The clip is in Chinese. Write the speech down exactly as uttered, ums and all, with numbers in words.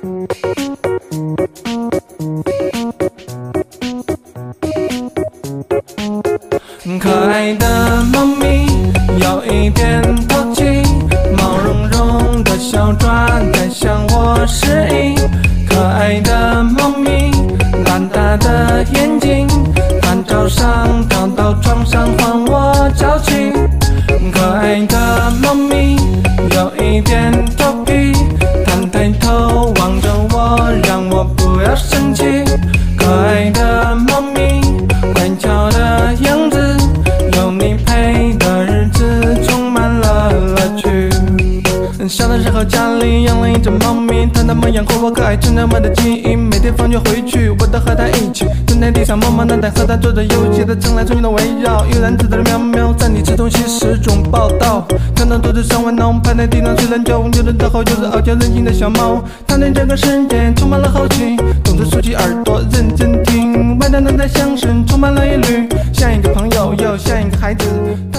可爱的猫咪有一点淘气，毛茸茸的小爪在向我示意。可爱的猫咪，大大的眼睛，翻找上跳到床上还我娇气。可爱的猫咪有一点调皮，它抬头望着我，让我不要生气。可爱的猫咪，乖巧的样子，有你陪的日子充满了乐趣。小的时候家里养了一只猫咪，它的模样和我可爱成了我的记忆。每天放学回去，我都和它一起蹲在地上摸摸脑袋，和它做着游戏。它从来从你的围绕，悠然自在的喵喵，在你吃东西时钟报道。看到肚子上玩弄，趴在地上睡懒觉，有的时候就是傲娇任性的小猫。它对这个世界充满了好奇，动着竖起耳朵认真听，外的脑袋响声充满了疑虑，像一个朋友又像一个孩子。